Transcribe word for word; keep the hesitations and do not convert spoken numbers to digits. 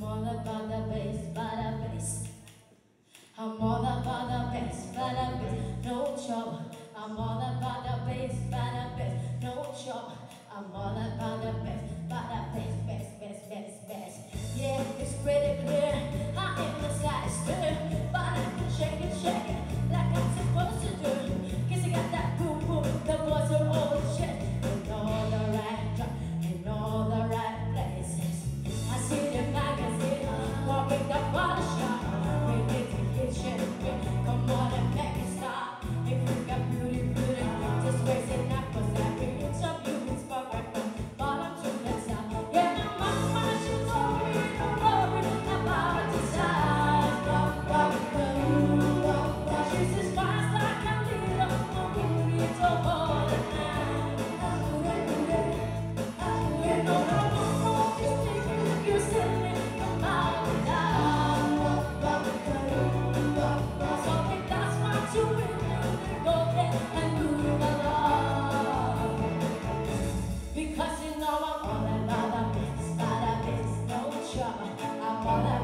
all about the bass, by the bass. I'm all about the bass, by the bass, no trouble. I'm all about the bass, by the bass, no trouble. I'm all about the bass, by the bass, bass, bass, bass, bass. Yeah, it's pretty clear. I am the satisfied, but I can shake it, shake it like I'm supposed to do. 'Cause I got that boom boom, the boys are all shit in all the right time, in all the right places. I see the magazine, walking the bottle shop. We need to get shit, come on and make it stop. If you got beauty, beauty, just raise it up, 'cause every inch of you is perfect from bottom to the top. Yeah, no mama, she told me to worry about the size. She's as fast like a little booty to hold it down. You know the moon is taking you sitting about the down. So if that's what you really go there and move along. Because you know I'm all about the best, by the best, no trouble. I'm all